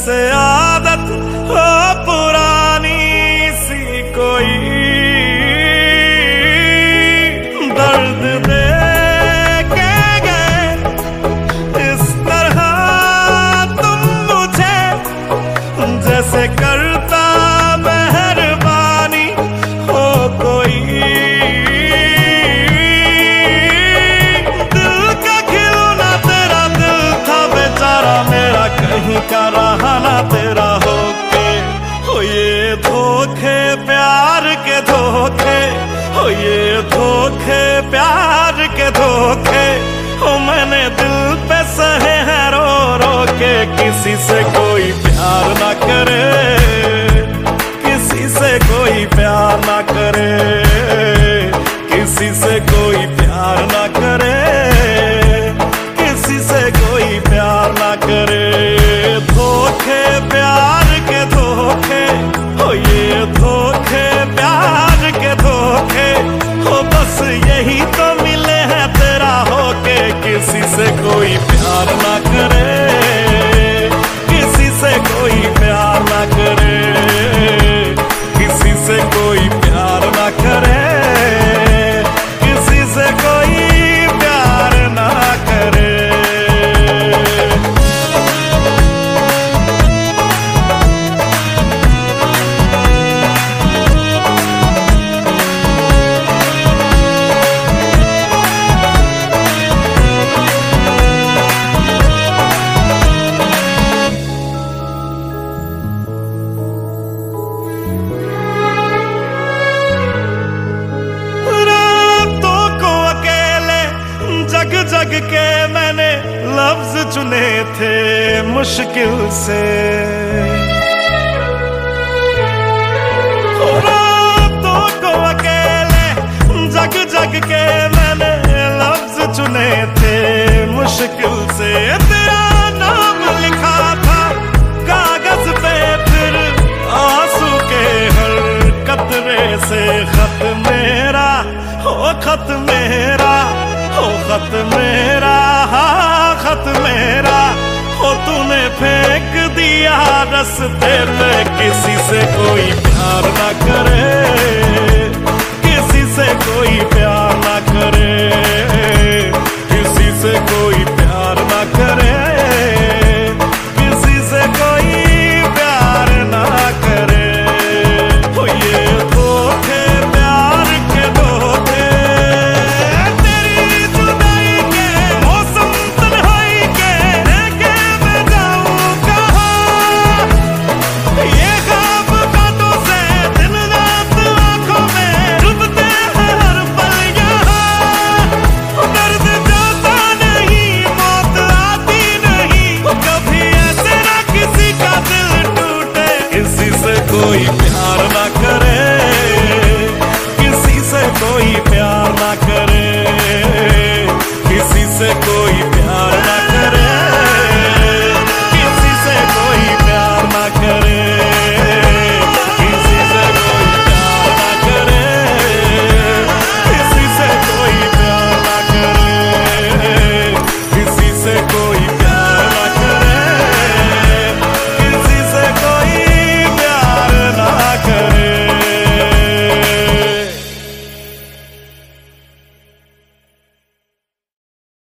जैसे आदत हो पुरानी सी कोई, दर्द दे के गए इस तरह तुम मुझे, जैसे करता मेहरबानी हो कोई। दिल का खिलौना तेरा दिल था बेचारा मेरा, कहीं का रहा ना तेरा होके। हो ये धोखे प्यार के धोखे, हो ये धोखे प्यार के धोखे, हो मैंने दिल पे सहे हैं रो रो के। किसी से कोई प्यार ना करे, किसी से कोई प्यार ना करे, किसी से कोई प्यार ना करे, किसी से कोई प्यार ना करे। धोखे प्यार के धोखे, हो ये धोखे प्यार के धोखे, हो बस यही तो मिले हैं तेरा होके। किसी से कोई प्यार ना करे, किसी से कोई प्यार ना करे, किसी से कोई प्यार ना करे, किसी से कोई प्यार ना करे। जग के मैंने लफ्ज चुने थे मुश्किल से, रातों को अकेले जग जग के मैंने लफ्ज चुने थे मुश्किल से। तेरा नाम लिखा था कागज पे, फिर आंसू के हर कतरे से खत मेरा हो, खत मेरा हो, खत मेरा, हाँ खत मेरा हो, तूने फेंक दिया रास्ते पे। किसी से कोई प्यार ना करे,